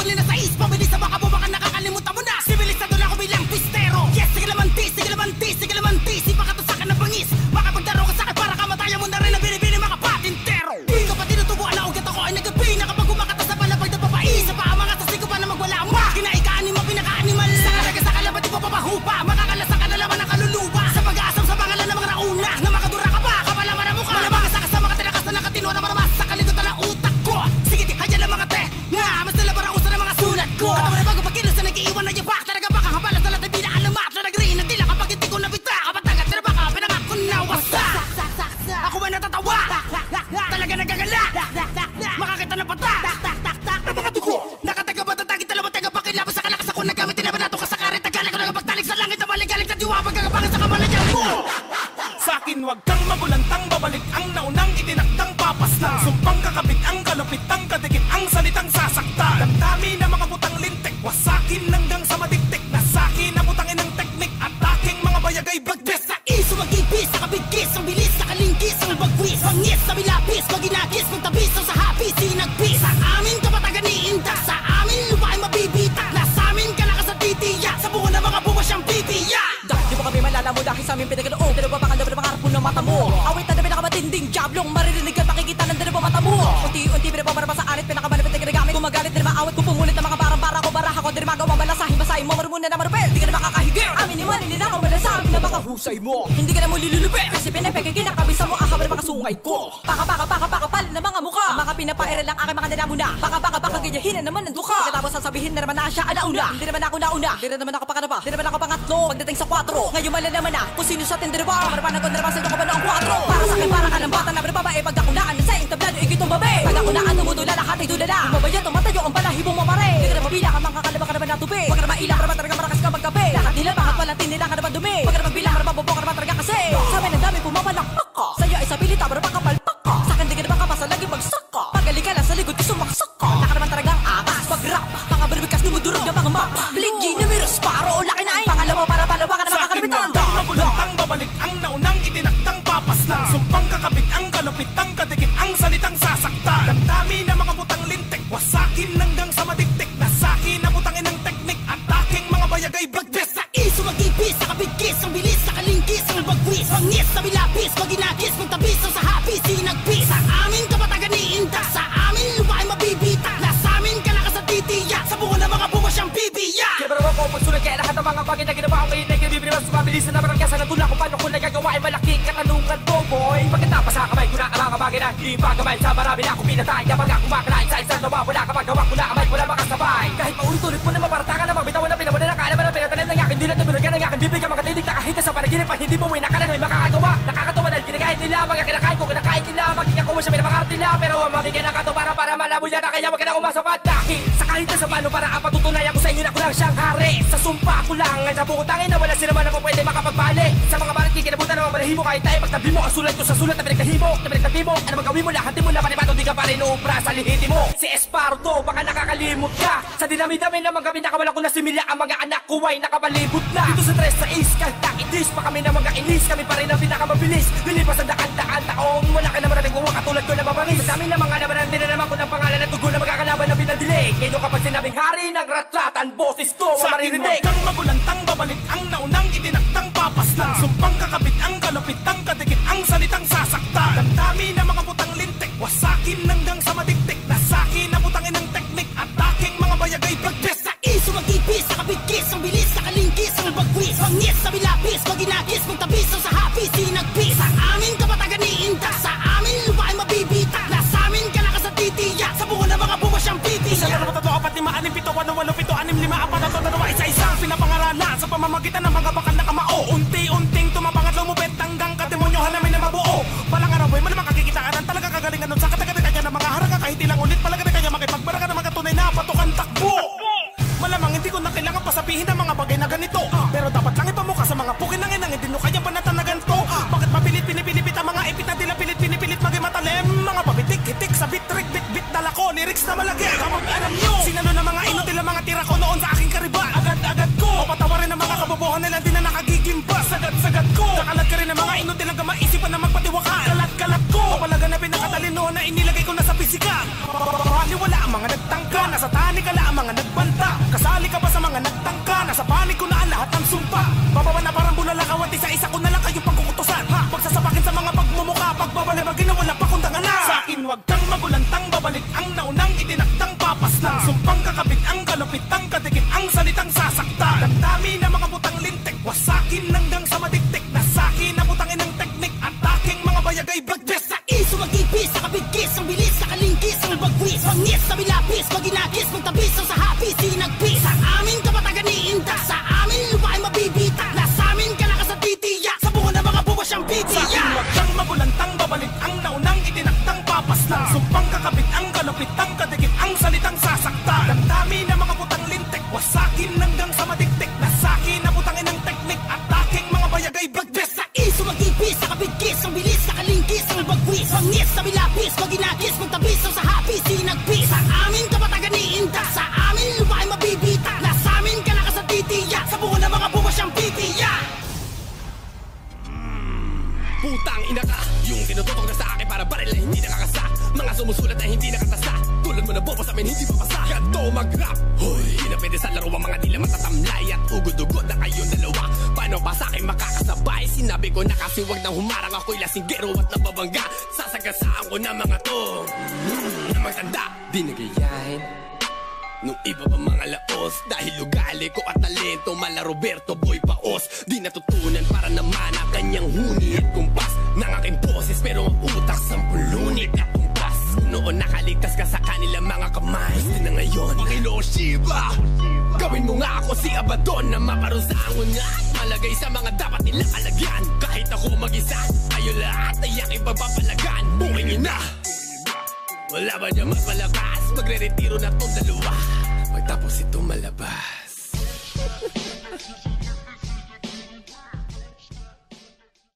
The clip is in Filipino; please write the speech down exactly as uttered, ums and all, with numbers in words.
huli na sa is. Pabilis na baka mo baka nakakalimutan mo na. Sibilisado na ako bilang pistero. Yes, sige naman tis, sige naman tis, sige naman tis. Di pa ka to sa'kin ng bangis. Makapagdaro ka sa'kin para kamatayan mo na rin ang binibini mga patintero. Di ka pa tinutubuan na ugat ako ay nagabi na kapag kumakata sa palapag na babae. Sa paa mga tasig ko pa na magwala ang ma. Kinaikaani mo pinaka-animal. Sa kalaga sa kalaban di pa papahupa. Makakalasa ka na laman ng kaluluwa. Sa pag-aasam sa pangalan ng mga nauna. Na makadura ka pa, kapalaman ang mukha. Malabangas sa kasama ka tinakas na nakatino na maramas. Sa kaligutan ng utak ko. Sige di, hayan lang mga te. Nga, mas nalaban ang usa ng mga sulat ko. Katawa na bago pagkilos na nag-iiwan na yabak. Talaga ba kang habalas na lahat ay binaalamap. Na nag-rin na tila kapag hindi ko nabita. Kapatagat na baka pinangak ko na wasa. Ako ay natatawa. Talaga nagagala. Makakita ng pata. Ang mga dugo. Nakataga ba tatagin talawa taga pakilabas sa kalakas ako. Nagamit din naman nato ka sa karet. Tagalan ko nagapagtalik sa langit na maligalig sa diwa. Pagkakapangan sa kamalayan mo. Sa'kin wag kang magulantang. Babalik ang naunang itinakdang papas lang. Sumpang kakabit ang kalupit ang kadikit ang salitang sasaktan. Damdami na mga butang lintik. Wasakin hanggang sa madiktik. Nasakin na butangin ng teknik. At aking mga bayag ay bagdes. Sa iso magibis, nakabigis. Ang bilis, nakalingkis, ang bagwis. Pangis, sa bilapis, maginagis. Magtabis, sa hapis, sinagpis. Sa amin kapatagan iinda. Sa amin lupa ay mabibita. Na sa amin ka nakasatitiya. Sa buho ng mga buwas siyang pipiya. Dahil di mo kami malalamu dahil sa aming pinaganoong. Pero ba baka dapat ang harap mo ng mata mo. Awit na namin nakamatinding jablong. Maririnig at makikita ng dalawa mata mo. Unti-unti pinapamarama sa anit. Pinakamalapit na ginagamit. Gumagalit din maawit ko pumulit ng mga barang-bara ko. Baraha ko din magawa malasahin. Basahin mo marumuna na marupel. Di ka na makakahigil. Amin ni Manny nila kung wala sa amin na makahusay mo. Hindi ka na mo lilulupin. Kasi pinapeke kinakabisa mo ahab ng mga sungay ko. Baka baka baka baka pal na mga mukha. Mga pinapaere lang aking mga nilamuna. Baka baka baka ganyahin na naman ang duka. Pagkatapos sasabihin na naman na siya alauna. Hindi naman ako nauna. Hindi naman ako pakanaba. Hindi naman ako pangatlo. Pagdating sa kwatro. Ngayon mala naman na kung sino sa tindera ba. Marapanan ko na naman sa ito ko ba noong kwatro. Para sa akin para ka ng bata na babae. Pagkakunaan na sa iyong tablado ikitong babe. Pagkakunaan tumutula lahat ay dudala. Mabayan tumatayo ang balahibong mamare. Hindi ka na mabila ka mga kalaba ka naman natubig. Huwag ka na maila ka naman talaga marakas ka magkape. Lahat nila bakit palatin nila ka naman dumi. Huwag ka na magbila ka naman bobo ka naman talaga kasi. Sa amin ang dami pumapalakpak ka. Sa'yo ay sabilita pero baka palpak ka. Sa akin di ka naman kapasa lagi bagsak ka. Pagaling ka lang sa likod ko sumaksak ka. Naka naman talagang akas pag-rap. Mga balibikas dumudurog ng mga map. Blingy na miros paro o laki na ay. Pangalawa para palawa ka na makakalimutan. Sa'kin wag kang magulantang. Babalik ang naunang itinakdang papas lang. Sumpang kakabit ang kalupit ang kadikit ang salitang sasaktan. Damdami na mga butang lintik. Wasakin hanggang sa madiktik. Nasakin na butangin ng teknik. At aking mga bayag ay bagdes. Sa iso magibis, nakabigis. Ang bilis, nakalingkis, ang bagwis. Pangis, sa bilapis, maginagis. Magtabis, sa hapis, sinagpis. Sa amin kapatagan iinda. Sa amin lupa ay mabibita. Na sa amin ka nakasatitiya. Sa buho ng mga buwas siyang bibiya. Kaya ba ako pagsulat kaya lahat ng mga bagay na ginawa ko ay nagbibibiwas. Mabilisan na marangkasa ng tula kung paano ko nagagawa ay malaking katanungan to boy. Pagkatapos sa kamay ko na ang mga bagay na hindi pa kamay sa marami na ako pinatay. Kapag ako makalain sa isang nawa wala kapag gawa ko na kamay wala makasabay. Kahit paulit-ulit mo na maparatakan na magbitawan na pinawan na nakala mo na pinatanan ng aking dilat na binagyan ng aking bibig ang makatinig na kahit sa panaginip pa hindi mo may nakala na may makakagawa. Nakakatawa dahil kinakain nila mga kinakain ko kinakain nila magiging ako mo siya pinapakart nila. Pero ang mabigyan na kato para para malabo yan na kaya wag ka na umasapat. Dahil sa kahit na sa paano para apatutunayan ko sa inyo na ko lang siyang hari. Sa sumpa ko lang ay sa bukutangin na wala sila man ako pwede makapagpali. Sa mga barat kikinabutan na mga balahimo kahit tayo magtabi mo. Ang sulat ko sa sulat na pinagtahimo na pinagtabi mo. Ano magawin mo lahat di mo na panibato di ka pa rin uubra sa lihiti mo. Si Esparto baka nakakalimot ka. Sa dinami-dami na mga gabi nakawalan ko na similya ang mga anak ko ay nakabalibot na. Dito sa tres sa is kahit nakitis pa kami na mga inis. Kami pa rin ang pinakamabilis. Lilipas ang daan-daan taong wala ka naman natin kuha katulad ko na mabangis. Sa dami na mga naman din na naman ko ng pangalan at tugo na magkakalaban na pinadilig. Ngayon kapag sinabing hari ng ratratan boses ko Sa'kin wag kang magulantang. Babalik ang naunang itinakdang papas lang. Sumpang kakabit ang kalupit ang kadikit ang salitang sasaktan. Damdami na mga butang lintik. Wasakin hanggang sa madiktik. Nasakin na butangin ng teknik. At aking mga bayag ay bagdes. Sa iso magibis, nakabigis. Ang bilis, nakalingkis, ang bagwis. Pangis, sa bilapis, maginagis. Magtabis, sa hapis, sinagpis. Sa amin kapatagan iinda. Sa amin lupa ay mabibita. Na sa amin ka nakasatitiya. Sa buho ng mga buwas siyang bibiya. Isa na tatlo apat lima anim pito walo walo pito anim lima apat at dalawa isa-isang pinapangaralan sa pamamagitan ng mga bakal na kamao. Unti-unting tumapangat lumupit hanggang kademonyohan namin na mabuo. Palang araw ay malamang kakikitaan talaga kagalingan nun sa katagatan kanya ng mga haranga kahit ilang ulit palaga na kanya makipagbara ka ng mga tunay na patukan takbo. Malamang hindi ko na kailangan pasabihin ng mga bagay na ganito. Pero dapat lang ipamuka sa mga pukin ng inang hindi nyo kayang panatan na ganito. Bakit mapilit pinipilipit ang mga ipit na dila pilit pinipilit maging matalim. Mga pabitik-hitik sa bit-trick bit-bit dala ko lyrics na malagi. Kapag alam nyo sinalo na mga inutil ang mga tira ko noon sa aking kariban. Agad-agad ko o patawarin ang mga kabobohan nila di na nakagigimba. Sagad-sagad ko kakalag ka rin ang mga inutil ang maisipan na magpatiwakan. Kalat-kalat ko o palaganapin na katalino na inilagay ko na sa pisikal. Paliwala ang mga nagtangka nasa tani kala ang mga nag Pangis sa bilapis, pag inagis, magtabis sa hapis, sinagpis. Sa amin kapatagan iinda, sa amin lupa ay mabibita. Nasa amin ka lang sa titiya, sa bungo ng mga buwas siyang Sa akin bitiya. wag kang magulantang babalik ang naunang itinakdang papaslang. Sumpang kakabit ang kalupit ang kadikit ang salitang sasaktan. Ang dami na mga putang lintik, wasakin hanggang sa madiktik. Nasakin na putangin ng teknik at aking mga bayag ay bagbes. Sa iso magibis, sa kabigkis, ang bilis, sa kalingkis, ang bagwis. Pangis sa bilapis, pag inagis, magtabis sa hapis, sinagpis. Sa amin kapatagan iinda, sa amin lupa ay mabibita. Nasa amin ka lang sa titiya, sa bungo ng mga buwas siyang bitiya. Putang ina ka, yung tinututok na sa akin para baril na hindi nakakasa. Mga sumusulat na hindi nakatasa, tulad mo na bobo sa amin hindi papasa. Ganto mag-rap, hoy, hindi na pwede sa laro ang mga dila matatamlay. At ugod-ugod na kayong dalawa, paano ba sa akin makakasabay? Sinabi ko na kasi wag nang humarang, ako'y lasinggero at nababangga. Sasagasaan ko na mga to, mm, na magtanda. Di nagayahin nung iba pa mga laos, dahil ugali ko at talento, mala Roberto Boy Paos. Di natutunan para naman ang kanyang huni at kumpas ng aking boses, pero ang utak sampulunit at tumpas. Noon nakaligtas ka sa kanila mga kamay, di na ngayon Panginoon Shiva, gawin mo nga ako si Abaddon na maparusahan ko nga at malagay sa mga dapat nilang alagyan. Kahit ako mag-isa, tayo lahat ay aking pagpapalagan. Bukingin na, wala ba niya mas malakas? Magre-retiro na tong dalawa pagtapos ito malabas.